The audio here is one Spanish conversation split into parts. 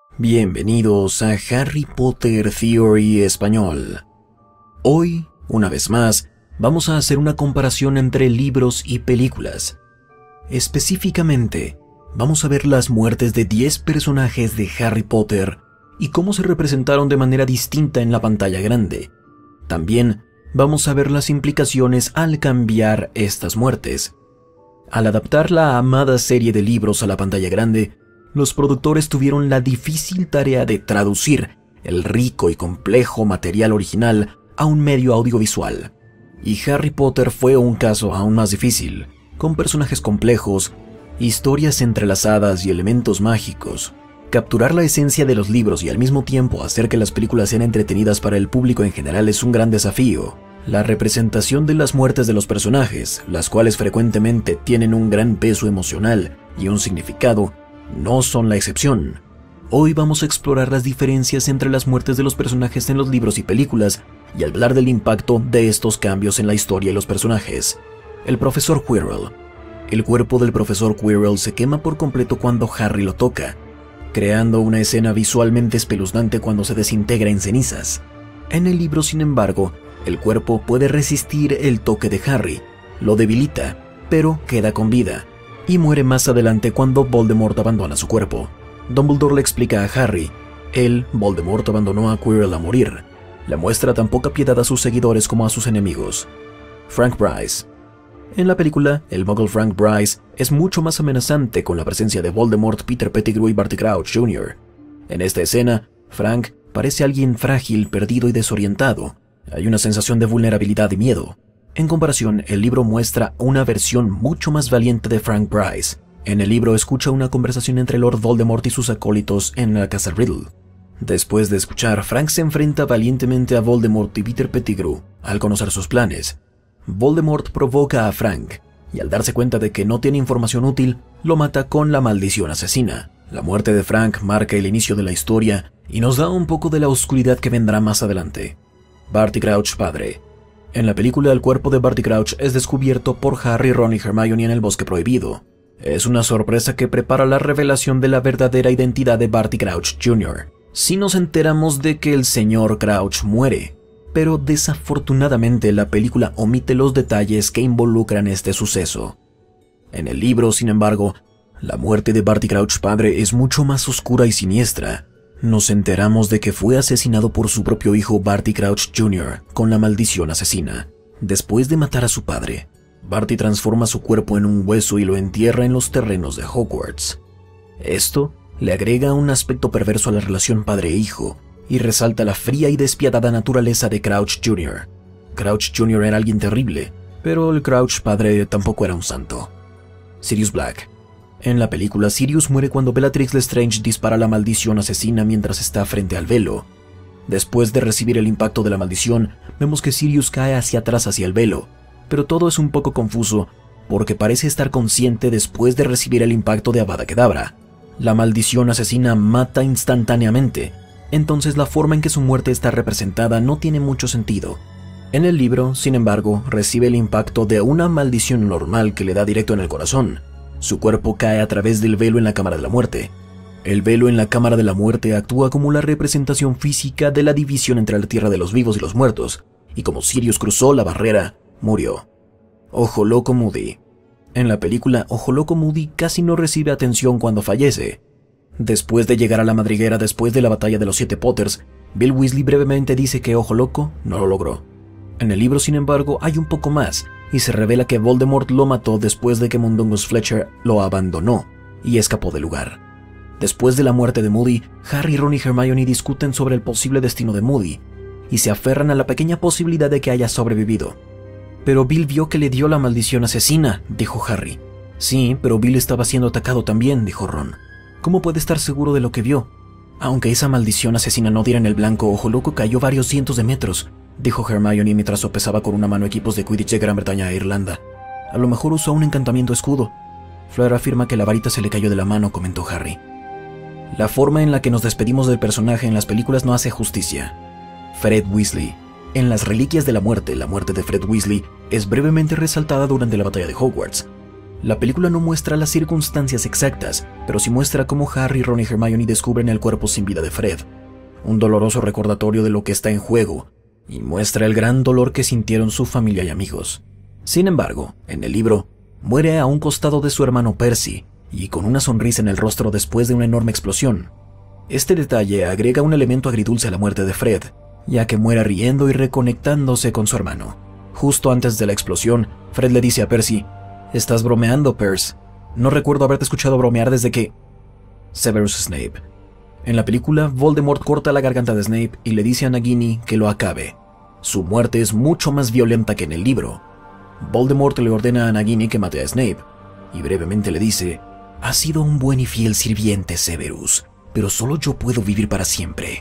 Bienvenidos a Harry Potter Theory Español. Hoy, una vez más, vamos a hacer una comparación entre libros y películas. Específicamente, vamos a ver las muertes de 10 personajes de Harry Potter y cómo se representaron de manera distinta en la pantalla grande. También vamos a ver las implicaciones al cambiar estas muertes. Al adaptar la amada serie de libros a la pantalla grande, los productores tuvieron la difícil tarea de traducir el rico y complejo material original a un medio audiovisual. Y Harry Potter fue un caso aún más difícil, con personajes complejos, historias entrelazadas y elementos mágicos. Capturar la esencia de los libros y al mismo tiempo hacer que las películas sean entretenidas para el público en general es un gran desafío. La representación de las muertes de los personajes, las cuales frecuentemente tienen un gran peso emocional y un significado, no son la excepción. Hoy vamos a explorar las diferencias entre las muertes de los personajes en los libros y películas y hablar del impacto de estos cambios en la historia y los personajes. El profesor Quirrell. El cuerpo del profesor Quirrell se quema por completo cuando Harry lo toca, creando una escena visualmente espeluznante cuando se desintegra en cenizas. En el libro, sin embargo, el cuerpo puede resistir el toque de Harry, lo debilita, pero queda con vida, y muere más adelante cuando Voldemort abandona su cuerpo. Dumbledore le explica a Harry, Voldemort abandonó a Quirrell a morir. Le muestra tan poca piedad a sus seguidores como a sus enemigos. Frank Bryce. En la película, el Muggle Frank Bryce es mucho más amenazante con la presencia de Voldemort, Peter Pettigrew y Barty Crouch Jr. En esta escena, Frank parece alguien frágil, perdido y desorientado. Hay una sensación de vulnerabilidad y miedo. En comparación, el libro muestra una versión mucho más valiente de Frank Bryce. En el libro escucha una conversación entre Lord Voldemort y sus acólitos en la casa Riddle. Después de escuchar, Frank se enfrenta valientemente a Voldemort y Peter Pettigrew al conocer sus planes. Voldemort provoca a Frank, y al darse cuenta de que no tiene información útil, lo mata con la maldición asesina. La muerte de Frank marca el inicio de la historia y nos da un poco de la oscuridad que vendrá más adelante. Barty Crouch padre. En la película, el cuerpo de Barty Crouch es descubierto por Harry, Ron y Hermione en el Bosque Prohibido. Es una sorpresa que prepara la revelación de la verdadera identidad de Barty Crouch Jr. Sí nos enteramos de que el señor Crouch muere, pero desafortunadamente la película omite los detalles que involucran este suceso. En el libro, sin embargo, la muerte de Barty Crouch padre es mucho más oscura y siniestra. Nos enteramos de que fue asesinado por su propio hijo Barty Crouch Jr. con la maldición asesina. Después de matar a su padre, Barty transforma su cuerpo en un hueso y lo entierra en los terrenos de Hogwarts. Esto le agrega un aspecto perverso a la relación padre-hijo y resalta la fría y despiadada naturaleza de Crouch Jr. Crouch Jr. era alguien terrible, pero el Crouch padre tampoco era un santo. Sirius Black. En la película, Sirius muere cuando Bellatrix Lestrange dispara la maldición asesina mientras está frente al velo. Después de recibir el impacto de la maldición, vemos que Sirius cae hacia atrás hacia el velo, pero todo es un poco confuso porque parece estar consciente después de recibir el impacto de Avada Kedavra. La maldición asesina mata instantáneamente, entonces la forma en que su muerte está representada no tiene mucho sentido. En el libro, sin embargo, recibe el impacto de una maldición normal que le da directo en el corazón. Su cuerpo cae a través del velo en la Cámara de la Muerte. El velo en la Cámara de la Muerte actúa como la representación física de la división entre la Tierra de los vivos y los muertos, y como Sirius cruzó la barrera, murió. Ojo Loco Moody. En la película, Ojo Loco Moody casi no recibe atención cuando fallece. Después de llegar a la madriguera después de la batalla de los 7 Potters, Bill Weasley brevemente dice que Ojo Loco no lo logró. En el libro, sin embargo, hay un poco más, y se revela que Voldemort lo mató después de que Mundungus Fletcher lo abandonó y escapó del lugar. Después de la muerte de Moody, Harry, Ron y Hermione discuten sobre el posible destino de Moody, y se aferran a la pequeña posibilidad de que haya sobrevivido. «Pero Bill vio que le dio la maldición asesina», dijo Harry. «Sí, pero Bill estaba siendo atacado también», dijo Ron. «¿Cómo puede estar seguro de lo que vio?» «Aunque esa maldición asesina no diera en el blanco, Ojo Loco cayó varios cientos de metros», dijo Hermione mientras sopesaba con una mano equipos de Quidditch de Gran Bretaña e Irlanda. «A lo mejor usó un encantamiento escudo». «Fleur afirma que la varita se le cayó de la mano», comentó Harry. La forma en la que nos despedimos del personaje en las películas no hace justicia. Fred Weasley. En Las Reliquias de la muerte de Fred Weasley es brevemente resaltada durante la batalla de Hogwarts. La película no muestra las circunstancias exactas, pero sí muestra cómo Harry, Ron y Hermione descubren el cuerpo sin vida de Fred, un doloroso recordatorio de lo que está en juego, y muestra el gran dolor que sintieron su familia y amigos. Sin embargo, en el libro, muere a un costado de su hermano Percy, y con una sonrisa en el rostro después de una enorme explosión. Este detalle agrega un elemento agridulce a la muerte de Fred, ya que muere riendo y reconectándose con su hermano. Justo antes de la explosión, Fred le dice a Percy: «Estás bromeando, Percy. No recuerdo haberte escuchado bromear desde que...». Severus Snape. En la película, Voldemort corta la garganta de Snape y le dice a Nagini que lo acabe. Su muerte es mucho más violenta que en el libro. Voldemort le ordena a Nagini que mate a Snape, y brevemente le dice: «Has sido un buen y fiel sirviente, Severus, pero solo yo puedo vivir para siempre».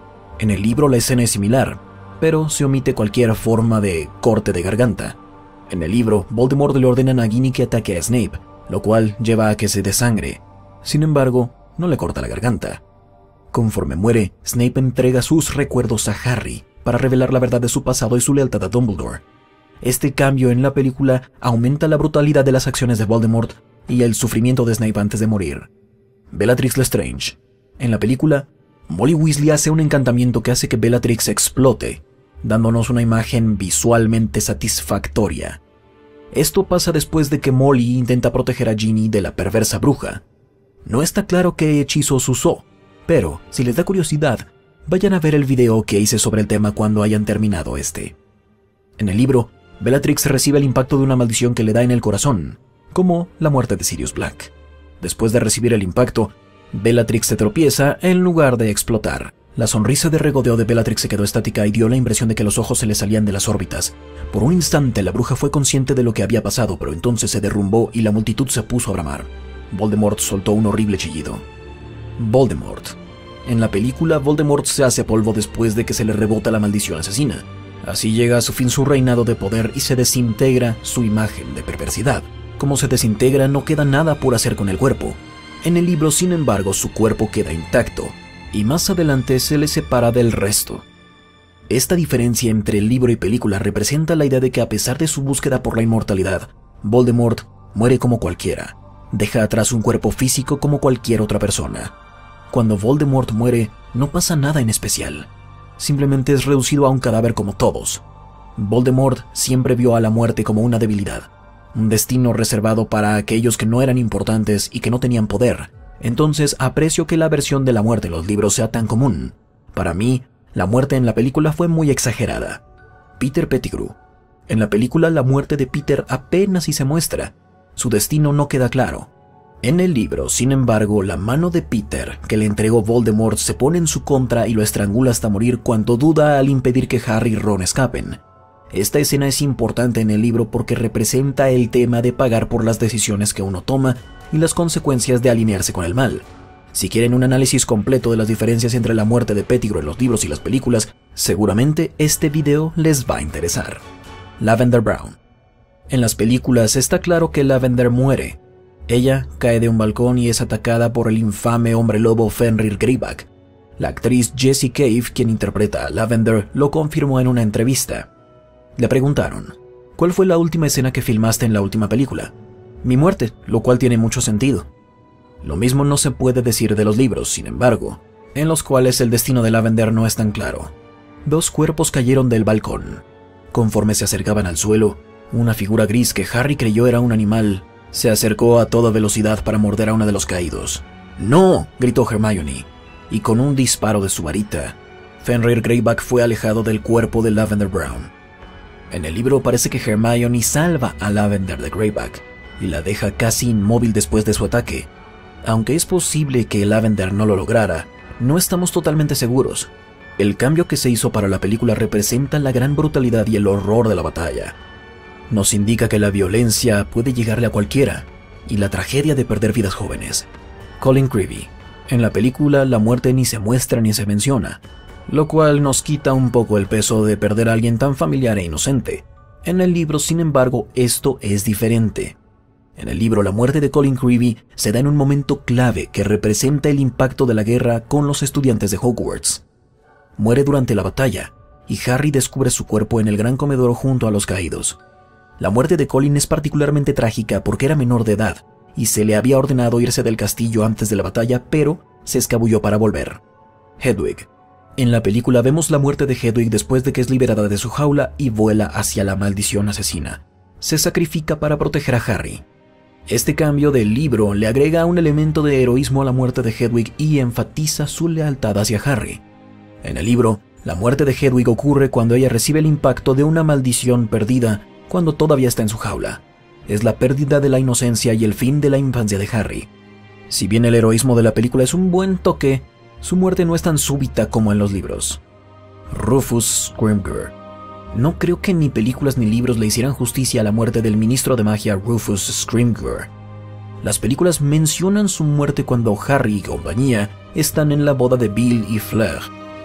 En el libro la escena es similar, pero se omite cualquier forma de corte de garganta. En el libro, Voldemort le ordena a Nagini que ataque a Snape, lo cual lleva a que se desangre. Sin embargo, no le corta la garganta. Conforme muere, Snape entrega sus recuerdos a Harry para revelar la verdad de su pasado y su lealtad a Dumbledore. Este cambio en la película aumenta la brutalidad de las acciones de Voldemort y el sufrimiento de Snape antes de morir. Bellatrix Lestrange. En la película, Molly Weasley hace un encantamiento que hace que Bellatrix explote, dándonos una imagen visualmente satisfactoria. Esto pasa después de que Molly intenta proteger a Ginny de la perversa bruja. No está claro qué hechizos usó, pero si les da curiosidad, vayan a ver el video que hice sobre el tema cuando hayan terminado este. En el libro, Bellatrix recibe el impacto de una maldición que le da en el corazón, como la muerte de Sirius Black. Después de recibir el impacto, Bellatrix se tropieza en lugar de explotar. La sonrisa de regodeo de Bellatrix se quedó estática y dio la impresión de que los ojos se le salían de las órbitas. Por un instante la bruja fue consciente de lo que había pasado, pero entonces se derrumbó y la multitud se puso a bramar. Voldemort soltó un horrible chillido. Voldemort. En la película, Voldemort se hace polvo después de que se le rebota la maldición asesina. Así llega a su fin su reinado de poder y se desintegra su imagen de perversidad. Como se desintegra, no queda nada por hacer con el cuerpo. En el libro, sin embargo, su cuerpo queda intacto, y más adelante se le separa del resto. Esta diferencia entre el libro y película representa la idea de que a pesar de su búsqueda por la inmortalidad, Voldemort muere como cualquiera, deja atrás un cuerpo físico como cualquier otra persona. Cuando Voldemort muere, no pasa nada en especial, simplemente es reducido a un cadáver como todos. Voldemort siempre vio a la muerte como una debilidad, un destino reservado para aquellos que no eran importantes y que no tenían poder. Entonces aprecio que la versión de la muerte en los libros sea tan común. Para mí, la muerte en la película fue muy exagerada. Peter Pettigrew. En la película la muerte de Peter apenas si se muestra. Su destino no queda claro. En el libro, sin embargo, la mano de Peter que le entregó Voldemort se pone en su contra y lo estrangula hasta morir cuando duda al impedir que Harry y Ron escapen. Esta escena es importante en el libro porque representa el tema de pagar por las decisiones que uno toma y las consecuencias de alinearse con el mal. Si quieren un análisis completo de las diferencias entre la muerte de Pettigrew en los libros y las películas, seguramente este video les va a interesar. Lavender Brown. En las películas está claro que Lavender muere. Ella cae de un balcón y es atacada por el infame hombre lobo Fenrir Greyback. La actriz Jessie Cave, quien interpreta a Lavender, lo confirmó en una entrevista. Le preguntaron: ¿cuál fue la última escena que filmaste en la última película? Mi muerte, lo cual tiene mucho sentido. Lo mismo no se puede decir de los libros, sin embargo, en los cuales el destino de Lavender no es tan claro. Dos cuerpos cayeron del balcón. Conforme se acercaban al suelo, una figura gris que Harry creyó era un animal se acercó a toda velocidad para morder a uno de los caídos. ¡No!, gritó Hermione, y con un disparo de su varita, Fenrir Greyback fue alejado del cuerpo de Lavender Brown. En el libro parece que Hermione salva a Lavender de Greyback y la deja casi inmóvil después de su ataque. Aunque es posible que Lavender no lo lograra, no estamos totalmente seguros. El cambio que se hizo para la película representa la gran brutalidad y el horror de la batalla. Nos indica que la violencia puede llegarle a cualquiera, y la tragedia de perder vidas jóvenes. Colin Creevey. En la película la muerte ni se muestra ni se menciona, lo cual nos quita un poco el peso de perder a alguien tan familiar e inocente. En el libro, sin embargo, esto es diferente. En el libro, la muerte de Colin Creevey se da en un momento clave que representa el impacto de la guerra con los estudiantes de Hogwarts. Muere durante la batalla, y Harry descubre su cuerpo en el gran comedor junto a los caídos. La muerte de Colin es particularmente trágica porque era menor de edad y se le había ordenado irse del castillo antes de la batalla, pero se escabulló para volver. Hedwig. En la película vemos la muerte de Hedwig después de que es liberada de su jaula y vuela hacia la maldición asesina. Se sacrifica para proteger a Harry. Este cambio del libro le agrega un elemento de heroísmo a la muerte de Hedwig y enfatiza su lealtad hacia Harry. En el libro, la muerte de Hedwig ocurre cuando ella recibe el impacto de una maldición perdida cuando todavía está en su jaula. Es la pérdida de la inocencia y el fin de la infancia de Harry. Si bien el heroísmo de la película es un buen toque, su muerte no es tan súbita como en los libros. Rufus Scrimgeour. No creo que ni películas ni libros le hicieran justicia a la muerte del ministro de magia Rufus Scrimgeour. Las películas mencionan su muerte cuando Harry y compañía están en la boda de Bill y Fleur.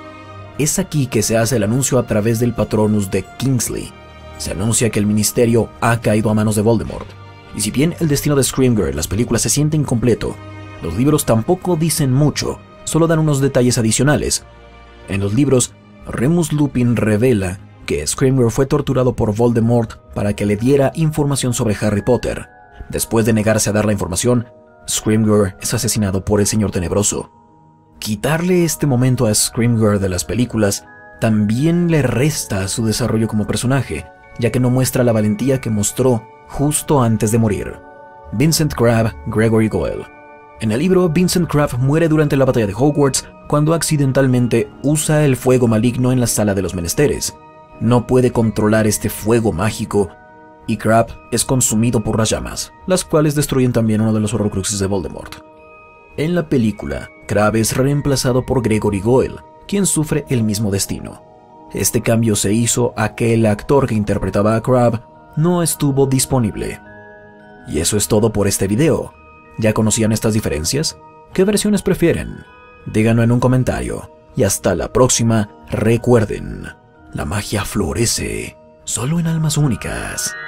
Es aquí que se hace el anuncio a través del Patronus de Kingsley. Se anuncia que el ministerio ha caído a manos de Voldemort. Y si bien el destino de Scrimgeour en las películas se siente incompleto, los libros tampoco dicen mucho, solo dan unos detalles adicionales. En los libros, Remus Lupin revela que Scrimgeour fue torturado por Voldemort para que le diera información sobre Harry Potter. Después de negarse a dar la información, Scrimgeour es asesinado por el Señor Tenebroso. Quitarle este momento a Scrimgeour de las películas también le resta a su desarrollo como personaje, ya que no muestra la valentía que mostró justo antes de morir. Vincent Crabbe, Gregory Goyle. En el libro, Vincent Crabbe muere durante la batalla de Hogwarts cuando accidentalmente usa el fuego maligno en la sala de los menesteres. No puede controlar este fuego mágico y Crabbe es consumido por las llamas, las cuales destruyen también uno de los Horcruxes de Voldemort. En la película, Crabbe es reemplazado por Gregory Goyle, quien sufre el mismo destino. Este cambio se hizo a que el actor que interpretaba a Crabbe no estuvo disponible. Y eso es todo por este video. ¿Ya conocían estas diferencias? ¿Qué versiones prefieren? Díganlo en un comentario. Y hasta la próxima, recuerden, la magia florece solo en almas únicas.